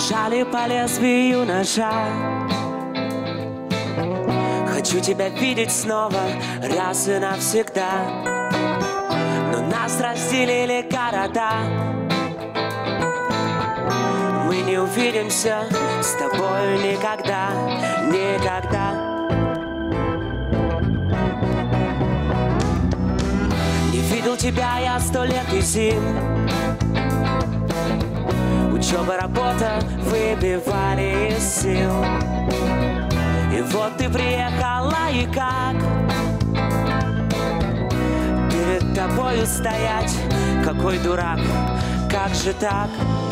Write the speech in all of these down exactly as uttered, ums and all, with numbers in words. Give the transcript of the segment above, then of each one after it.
Бежали по лезвию ножа. Хочу тебя видеть снова, раз и навсегда. Но нас разделили города. Мы не увидимся с тобой никогда, никогда. Не видел тебя я сто лет и зим. Учеба, работа выбивали из сил. И вот ты приехала, и как перед тобою стоять? Какой дурак, как же так?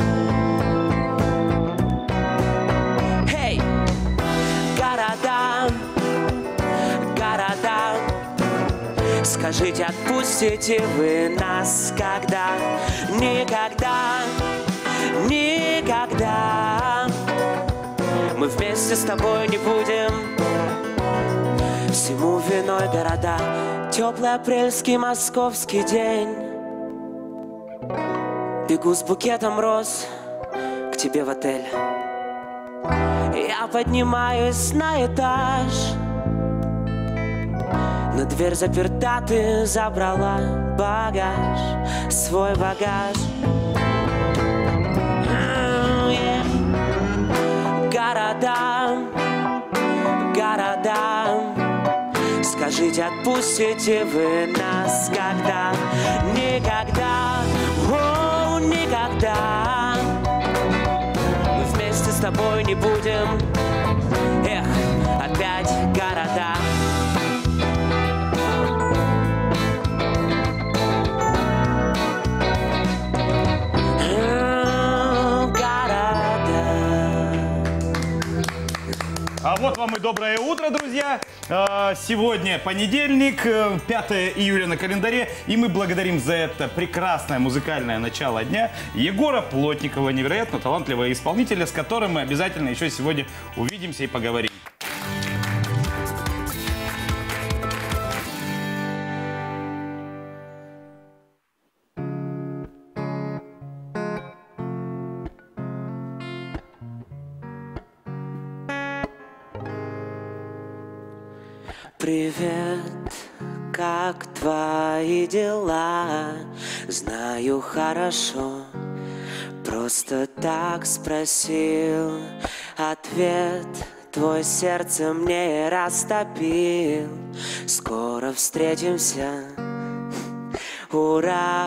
Эй, города, города, скажите, отпустите вы нас когда? Никогда, никогда мы вместе с тобой не будем. Всему виной города. Теплый апрельский московский день. Бегу с букетом роз к тебе в отель. Я поднимаюсь на этаж, но дверь заперта, ты забрала багаж, свой багаж. Города, города, скажите, отпустите вы нас когда? Никогда, о, никогда мы вместе с тобой не будем. Эх, опять города. А вот вам и доброе утро, друзья. Сегодня понедельник, пятое июля на календаре. И мы благодарим за это прекрасное музыкальное начало дня Егора Плотникова, невероятно талантливого исполнителя, с которым мы обязательно еще сегодня увидимся и поговорим. Привет, как твои дела? Знаю хорошо, просто так спросил. Ответ твой сердце мне растопил. Скоро встретимся, ура!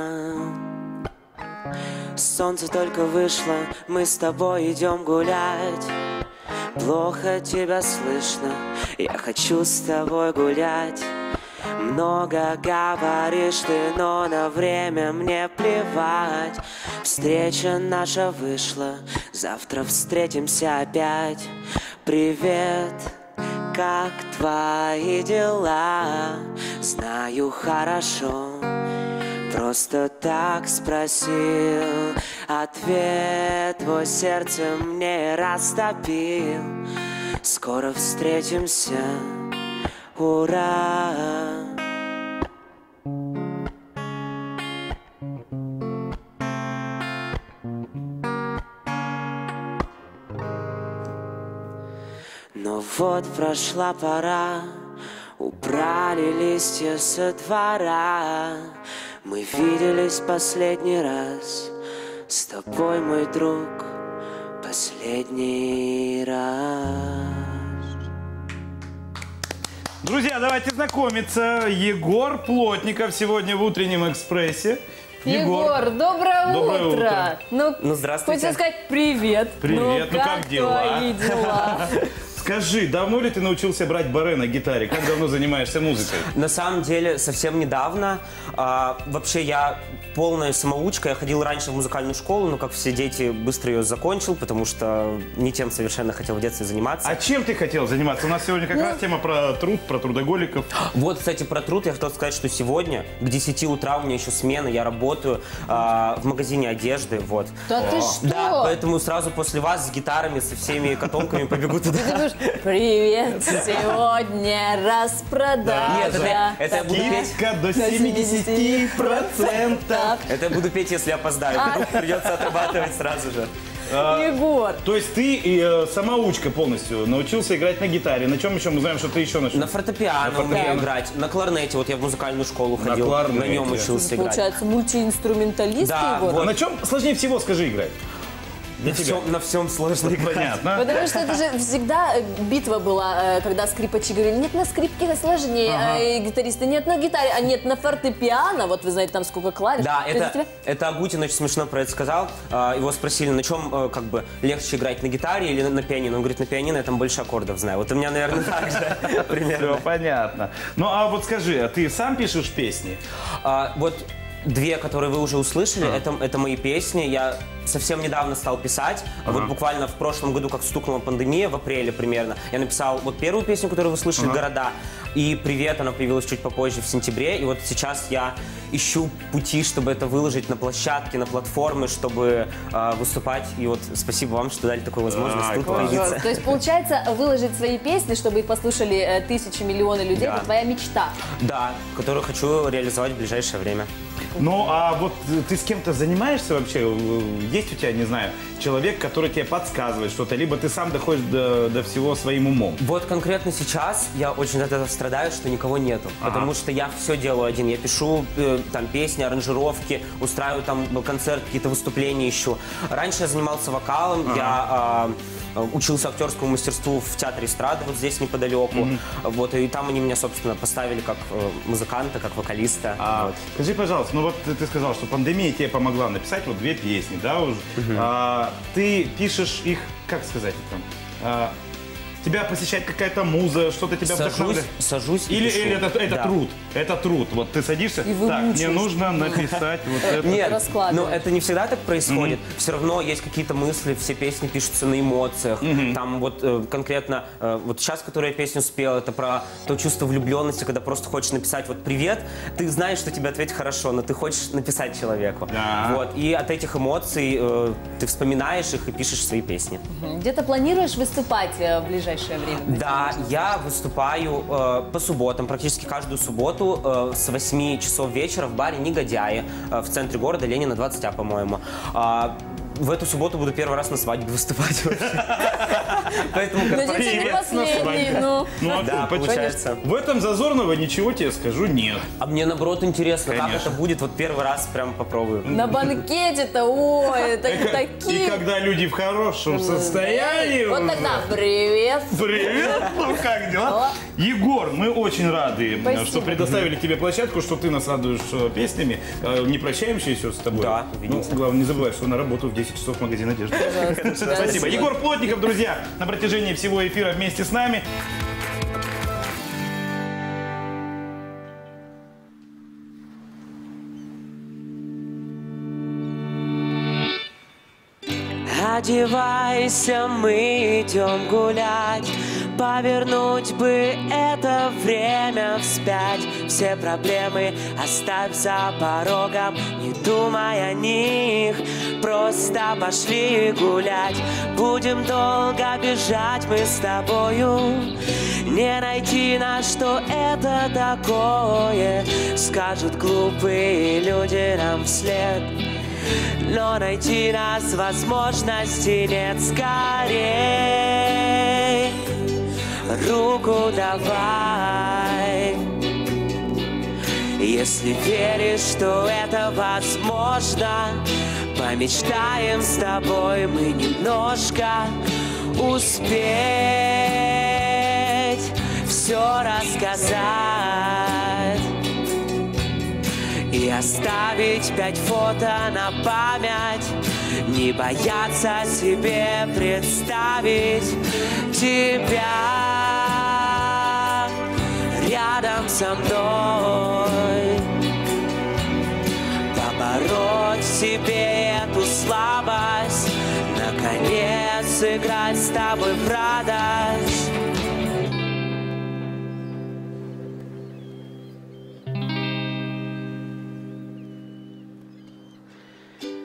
Солнце только вышло, мы с тобой идем гулять. Плохо тебя слышно, я хочу с тобой гулять. Много говоришь ты, но на время мне плевать. Встреча наша вышла, завтра встретимся опять. Привет, как твои дела? Знаю хорошо, просто так спросил. Ответ твой сердце мне растопил. Скоро встретимся, ура! Но вот прошла пора, убрали листья со двора. Мы виделись последний раз с тобой, мой друг, последний раз. Друзья, давайте знакомиться. Егор Плотников сегодня в утреннем экспрессе. Егор, Егор доброе, доброе утро. утро. Ну, ну здравствуйте. Хочется сказать привет. Привет, ну, ну как, как дела? твои дела? Скажи, давно ли ты научился брать баре на гитаре? Как давно занимаешься музыкой? На самом деле, совсем недавно. А, вообще, я полная самоучка. Я ходил раньше в музыкальную школу, но, как все дети, быстро ее закончил, потому что не тем совершенно хотел в детстве заниматься. А чем ты хотел заниматься? У нас сегодня как ну... раз тема про труд, про трудоголиков. Вот, кстати, про труд я хотел сказать, что сегодня к десяти утра у меня еще смена, я работаю а, в магазине одежды, вот. Да ты что? Да, поэтому сразу после вас с гитарами, со всеми котомками побегу туда. Ты думаешь, Привет, сегодня распродажа. Нет, это, это я буду петь. Скидка до семидесяти процентов. Это я буду петь, если опоздаю. Вдруг придется отрабатывать сразу же. Егор. То есть ты э, самоучка полностью, научился играть на гитаре. На чем еще мы знаем, что ты еще начал? На фортепиано умею играть, на кларнете. Вот я в музыкальную школу ходил, на, кларнете. нем учился играть. Получается, мультиинструменталист, Да, Егор? вот. А на чем сложнее всего, скажи, играть? Для На тебя. всем, на всем сложно играть. Понятно. Потому что это же всегда битва была, э, когда скрипачи говорили, нет, на скрипке сложнее, Ага. а и гитаристы, нет, на гитаре, а нет, на фортепиано, вот вы знаете, там сколько клавиш. Да, То есть это, у тебя- это Агутин очень смешно про это сказал. А, Его спросили, на чем э, как бы легче играть, на гитаре или на, на пианино. Он говорит, на пианино я там больше аккордов знаю. Вот у меня, наверное, так же Все примерно. понятно. Ну а вот скажи, а ты сам пишешь песни? А, Вот две, которые вы уже услышали, это, это мои песни. Я совсем недавно стал писать. Вот буквально в прошлом году, как стукнула пандемия, в апреле примерно, я написал вот первую песню, которую вы слышали, «Города». И «Привет», она появилась чуть попозже, в сентябре. И вот сейчас я ищу пути, чтобы это выложить на площадке, на платформы, чтобы э, выступать. И вот спасибо вам, что дали такую возможность Ай, тут класс. появиться. То есть, получается, выложить свои песни, чтобы их послушали э, тысячи, миллионы людей, Да. это твоя мечта. Да, которую хочу реализовать в ближайшее время. Ну а вот ты с кем-то занимаешься вообще? Есть у тебя, не знаю, человек, который тебе подсказывает что-то, либо ты сам доходишь до, до всего своим умом? Вот конкретно сейчас я очень от этого страдаю, что никого нету. Ага. Потому что я все делаю один. Я пишу э, там песни, аранжировки, устраиваю там концерт, какие-то выступления ищу. Раньше я занимался вокалом, Ага. я э, учился актерскому мастерству в театре эстрады, вот здесь неподалеку. Мгм. Вот, и там они меня, собственно, поставили как э, музыканта, как вокалиста. А, Вот. Скажи, пожалуйста, ну вот ты, ты сказал, что пандемия тебе помогла написать вот две песни, да, уже. А, ты пишешь их, как сказать это? А, тебя посещает какая-то муза, что-то тебя Сажусь, вдохновляет? сажусь и Или, пишу. или это, это Да. труд, это труд. Вот ты садишься, И так, мне выучиваешь. нужно написать вот это. Нет, раскладываешь. ну это не всегда так происходит. Все равно есть какие-то мысли, все песни пишутся на эмоциях. Там вот э, конкретно, э, вот сейчас, которую я песню спел, это про то чувство влюбленности, когда просто хочешь написать вот «привет», ты знаешь, что тебе ответить хорошо, но ты хочешь написать человеку. Да. Вот, и от этих эмоций э, ты вспоминаешь их и пишешь свои песни. Где-то планируешь выступать э, в ближайшее время? Да, я выступаю э, по субботам, практически каждую субботу э, с восьми часов вечера в баре «Негодяи» э, в центре города, Ленина, двадцать А, по-моему. А, в эту субботу буду первый раз на свадьбе выступать. Поэтому Надеюсь, не Привет, на последний, свадьбе. ну. Ну, а Да, почему? получается. В этом зазорного ничего тебе скажу нет. А мне наоборот интересно, как Конечно. это будет. Вот первый раз прям попробую. На банкете-то, ой, это И такие... когда люди в хорошем состоянии... Вот уже. тогда привет. Привет, ну как дела? Егор, мы очень рады, Спасибо. что предоставили тебе площадку, что ты нас радуешь э, песнями. Э, Не прощаемся еще с тобой. Да, Ну, увидимся. главное, не забывай, что на работу в десять часов магазин одежды. Спасибо. Егор Плотников, друзья, на протяжении всего эфира вместе с нами. Одевайся, мы идем гулять. Повернуть бы это время вспять. Все проблемы оставь за порогом, не думай о них. Просто пошли гулять. Будем долго бежать мы с тобою. Не найти, на что это такое, скажут глупые люди нам вслед. Но найти нас возможности нет. Скорей руку давай. Если веришь, что это возможно, помечтаем с тобой мы немножко успеть все рассказать. И оставить пять фото на память, не бояться себе представить тебя рядом со мной. Побороть в себе эту слабость, наконец сыграть с тобой в радость.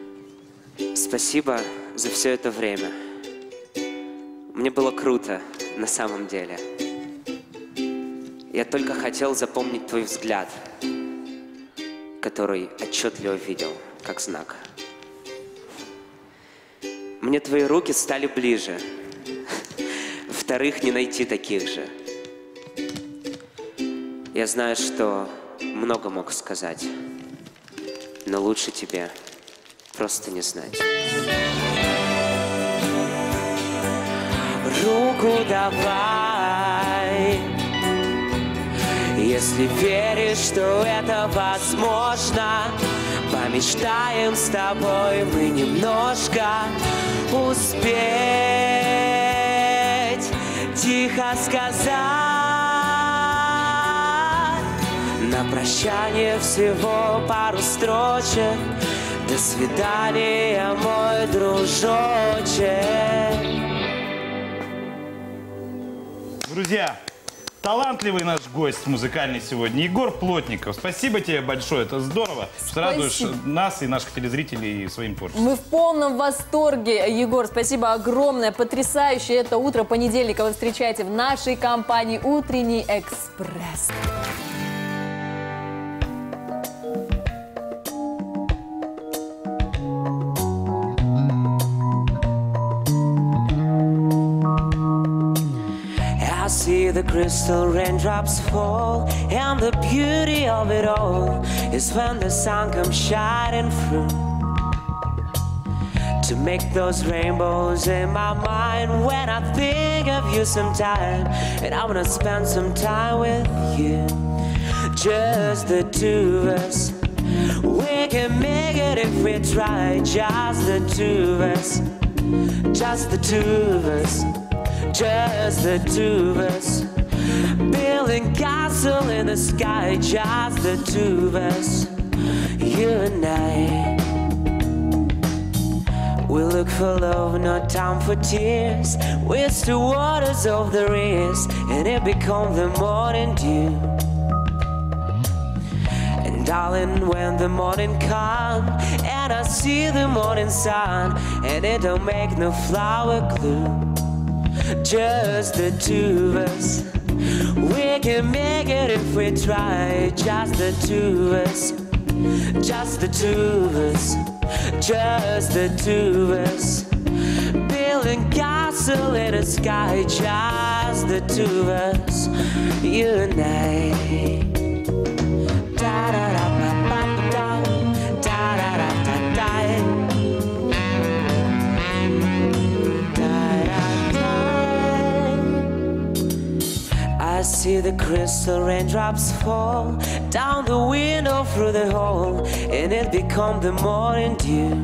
Спасибо за все это время. Мне было круто на самом деле. Я только хотел запомнить твой взгляд, который отчетливо видел, как знак. Мне твои руки стали ближе, вторых не найти таких же. Я знаю, что много мог сказать, но лучше тебе просто не знать. Руку давай, если веришь, что это возможно. Помечтаем с тобой мы немножко успеть тихо сказать на прощание всего пару строчек. До свидания, мой дружочек. Друзья, талантливый наш гость музыкальный сегодня, Егор Плотников. Спасибо тебе большое, это здорово, что радуешь нас и наших телезрителей своим творчеством. Мы в полном восторге, Егор, спасибо огромное, потрясающе. Это утро понедельника вы встречаете в нашей компании «Утренний экспресс». See the crystal raindrops fall, and the beauty of it all is when the sun comes shining through to make those rainbows in my mind. When I think of you sometime, and I wanna spend some time with you, just the two of us. We can make it if we try, just the two of us, just the two of us. Just the two of us, building castle in the sky. Just the two of us, you and I. We look for love, no time for tears. It's the waters of the race, and it becomes the morning dew. And darling, when the morning comes, and I see the morning sun, and it don't make no flower glue. Just the two of us, we can make it if we try. Just the two of us, just the two of us, just the two of us, building castle in the sky. Just the two of us, you and I. Da da da da da da da da da da. I see the crystal raindrops fall down the window through the hole, and it become the morning dew.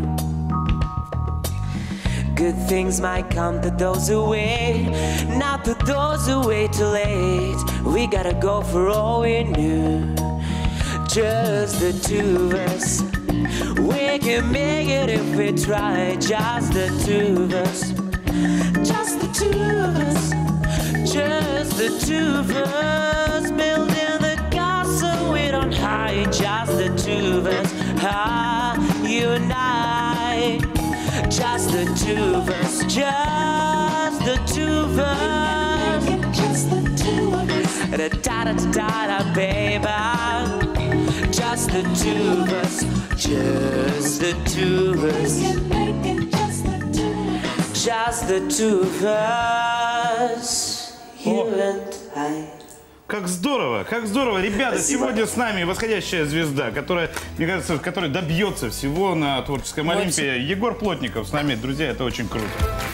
Good things might come to those who wait, not to those who wait too late. We gotta go for all we knew. Just the two of us, we can make it if we try. Just the two of us, just the two of us. Just the two of us, building the castle we don't hide. Just the two of us, ah, you and I. Just the two of us, just the two of us. Just the two of us, da da da da da, baby. Just the two of us, just the two of us. Just the two of us. Как здорово, как здорово, ребята! Спасибо. Сегодня с нами восходящая звезда, которая, мне кажется, которая добьется всего на творческом Олимпе. Егор Плотников с нами, друзья, это очень круто.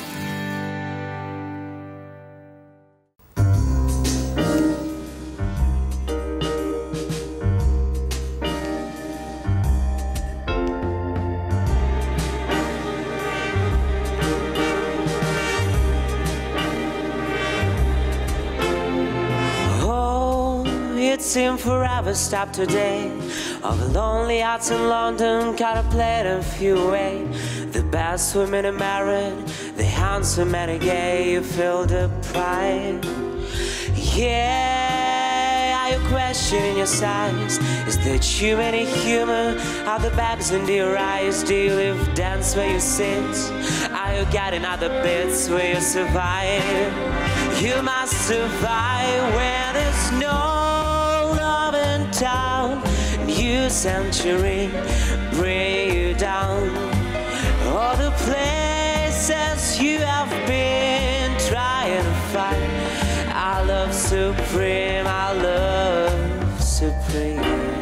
It seemed forever stopped today. All the lonely hearts in London caught a plate and flew away. The best women are married, the handsome men are gay. You feel the pride. Yeah, are you question in your sighs. Is there too many humor? Are the bags under your eyes? Do you live dance where you sit? Are you getting other bits where you survive? You must survive where there's no love in town. New century bring you down. All the places you have been trying to find. Our love supreme, our love supreme.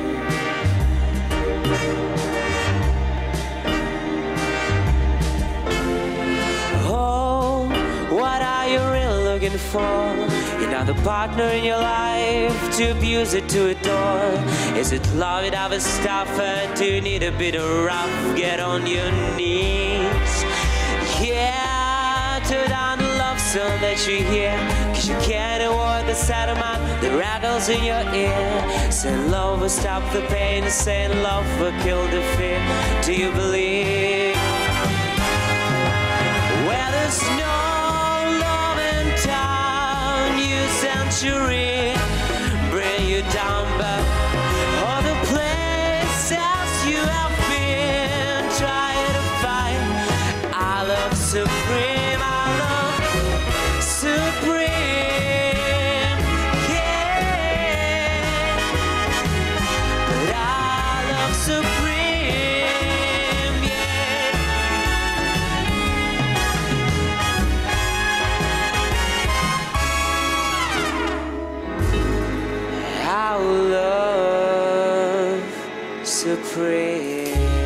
Oh, what are you really looking for? Another partner in your life to abuse it, to adore. Is it love it of a stuffer? Do you need a bit of rough? Get on your knees. Yeah, turn down the love song that you hear, cause you can't avoid the sentiment that rattles in your ear. Saying love will stop the pain, saying love will kill the fear. Do you believe? Where there's no love in town, new century bring you down, but all the places you have been trying to find. I love supreme, I love supreme, yeah. But I love supreme, yeah. I love supreme.